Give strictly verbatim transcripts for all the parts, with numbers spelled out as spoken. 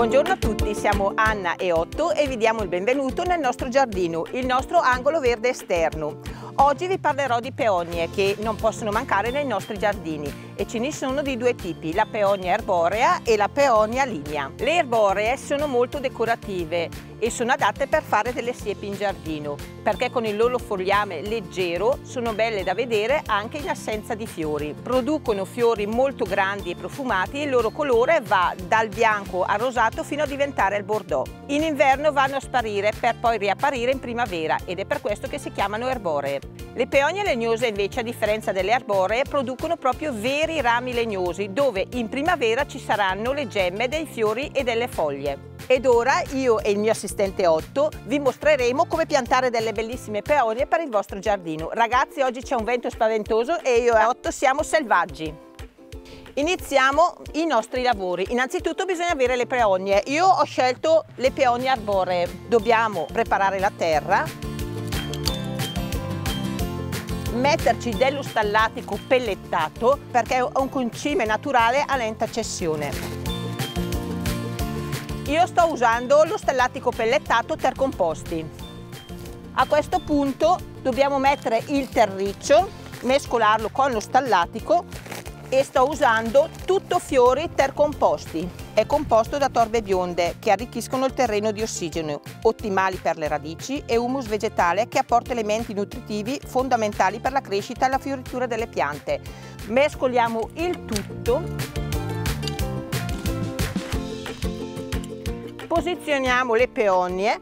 Buongiorno a tutti, siamo Anna e Otto e vi diamo il benvenuto nel nostro giardino, il nostro angolo verde esterno. Oggi vi parlerò di peonie che non possono mancare nei nostri giardini e ce ne sono di due tipi, la peonia erborea e la peonia lignea. Le erboree sono molto decorative e sono adatte per fare delle siepi in giardino perché con il loro fogliame leggero sono belle da vedere anche in assenza di fiori. Producono fiori molto grandi e profumati e il loro colore va dal bianco al rosato fino a diventare il bordeaux. In inverno vanno a sparire per poi riapparire in primavera ed è per questo che si chiamano erboree. Le peonie legnose invece, a differenza delle arboree, producono proprio veri rami legnosi dove in primavera ci saranno le gemme dei fiori e delle foglie. Ed ora io e il mio assistente Otto vi mostreremo come piantare delle bellissime peonie per il vostro giardino. Ragazzi, oggi c'è un vento spaventoso e io e Otto siamo selvaggi. Iniziamo i nostri lavori. Innanzitutto bisogna avere le peonie. Io ho scelto le peonie arboree. Dobbiamo preparare la terra, metterci dello stallatico pellettato perché è un concime naturale a lenta cessione. Io sto usando lo stallatico pellettato Tercomposti. A questo punto dobbiamo mettere il terriccio, mescolarlo con lo stallatico e sto usando tutto fiori Tercomposti. È composto da torbe bionde che arricchiscono il terreno di ossigeno, ottimali per le radici, e humus vegetale che apporta elementi nutritivi fondamentali per la crescita e la fioritura delle piante. Mescoliamo il tutto. Posizioniamo le peonie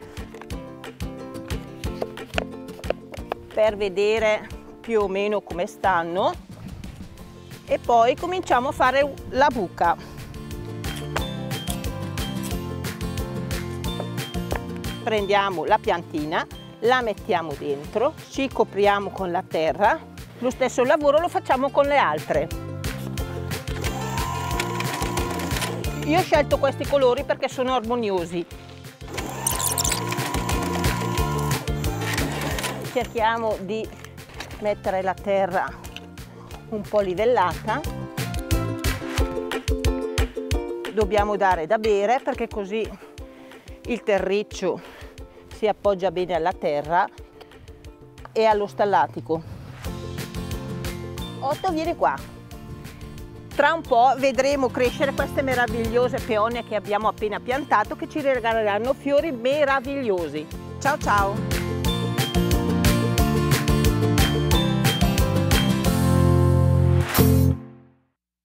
per vedere più o meno come stanno e poi cominciamo a fare la buca. Prendiamo la piantina, la mettiamo dentro, ci copriamo con la terra. Lo stesso lavoro lo facciamo con le altre. Io ho scelto questi colori perché sono armoniosi. Cerchiamo di mettere la terra un po' livellata. Dobbiamo dare da bere perché così il terriccio si appoggia bene alla terra e allo stallatico. Otto, vieni qua. Tra un po' vedremo crescere queste meravigliose peonie che abbiamo appena piantato che ci regaleranno fiori meravigliosi. Ciao ciao!